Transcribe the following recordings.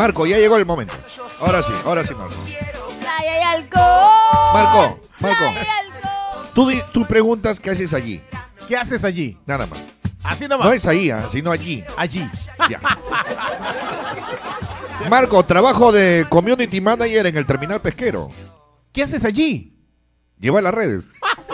Marco, ya llegó el momento. Ahora sí, Marco. ¡Playa y alcohol! Marco. ¡Playa y alcohol! Tú preguntas qué haces allí. ¿Qué haces allí? Nada más. Así nomás. No es ahí, sino allí. Allí. Ya. Marco, trabajo de community manager en el terminal pesquero. ¿Qué haces allí? Lleva las redes.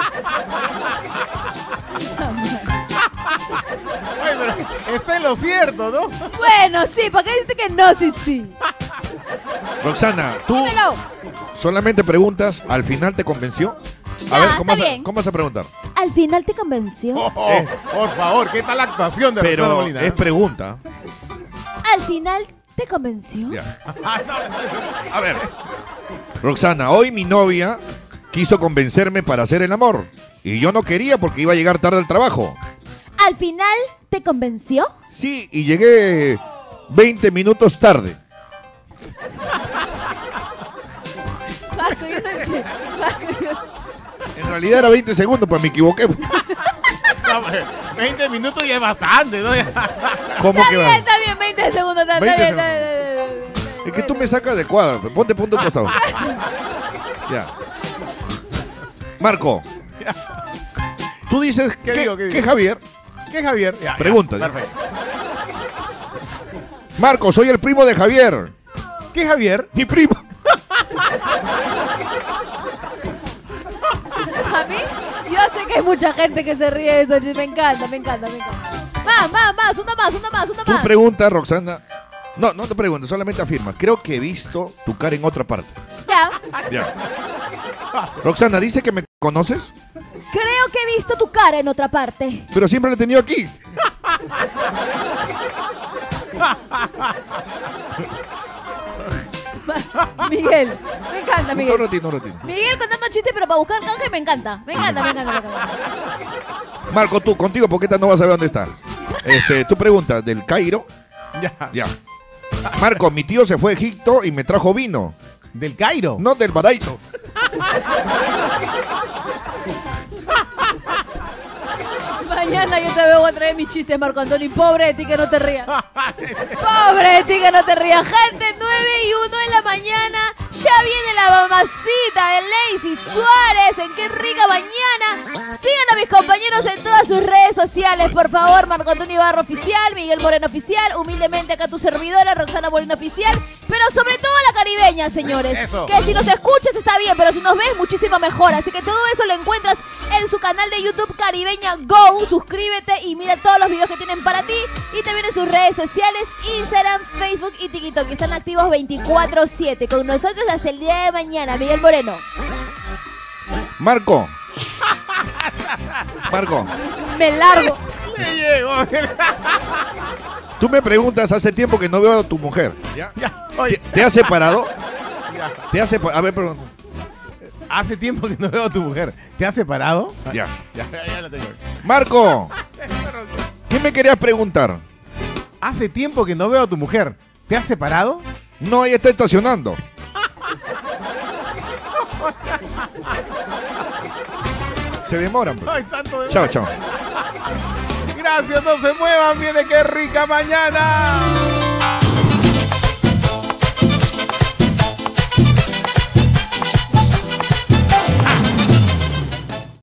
Ay, pero está en lo cierto, ¿no? Bueno, sí, ¿para qué dices que no? Sí. Roxana, tú Dímelo. solamente preguntas, ¿al final te convenció? A Ya, ver, está bien. ¿cómo vas a preguntar? ¿Al final te convenció? Por favor, ¿qué tal la actuación de Roxana Pero Molina? es pregunta. ¿Al final te convenció? Ya. A ver, Roxana, hoy mi novia quiso convencerme para hacer el amor. Y yo no quería porque iba a llegar tarde al trabajo. ¿Al final te convenció? Sí, y llegué 20 minutos tarde. Marco, yo no entiendo. Marco, En realidad era 20 segundos, pues me equivoqué. No, hombre, 20 minutos ya es bastante, ¿no? ¿Cómo que va? Está bien, 20 segundos. Está 20 bien, segundos. está bien. Es que tú me sacas de cuadro. Ponte punto pasado. Ya. Marco. Tú dices ¿Qué digo? que Javier. ¿Qué, Javier? Ya, Pregunta. perfecto. Marco, soy el primo de Javier. ¿Qué, Javier? Mi primo. A mí, yo sé que hay mucha gente que se ríe de eso. Me encanta. Más, una Tú más. preguntas, Roxana. No te preguntes, solamente afirma. Creo que he visto tu cara en otra parte. Ya. Ya. Roxana, dice que me conoces, Creo que he visto tu cara en otra parte. pero siempre la he tenido aquí. Miguel, me encanta, Miguel. No ratito. Miguel contando chistes, pero para buscar canje me encanta. Me encanta. Marco, tú, contigo, porque esta no vas a saber dónde está. Tú preguntas, ¿del Cairo? Ya. Marco, mi tío se fue a Egipto y me trajo vino. ¿Del Cairo? No del Baraito. Mañana yo te veo a traer mis chistes, Marco Antonio. Pobre de ti que no te rías. Pobre de ti que no te rías. Gente, 9:01 de la mañana. Ya viene la mamacita de Lazy Suárez. En Qué Rica Mañana. Sigan a mis compañeros en todas sus redes sociales, por favor. Marco Antonio Ibarra Oficial, Miguel Moreno Oficial. Humildemente acá tu servidora, Roxana Molina Oficial. Pero sobre todo la caribeña, señores. Eso. Que si nos escuchas está bien, pero si nos ves, muchísimo mejor. Así que todo eso lo encuentras en su canal de YouTube Caribeña Go. Suscríbete y mira todos los videos que tienen para ti. Y también en sus redes sociales, Instagram, Facebook y TikTok, que están activos 24/7. Con nosotros hasta el día de mañana. Miguel Moreno. Marco. Me largo. Le llego. Tú me preguntas hace tiempo que no veo a tu mujer. ¿Ya? Ya, oye, ¿Te has separado? ya. A ver, pregunta. Hace tiempo que no veo a tu mujer. ¿Te has separado? Ya. Ya la tengo. Marco, ¿qué me querías preguntar? Hace tiempo que no veo a tu mujer. ¿Te has separado? No, ella está estacionando. Se demoran. Pues. Ay, tanto de... Chao. Gracias, no se muevan. Viene Qué Rica Mañana.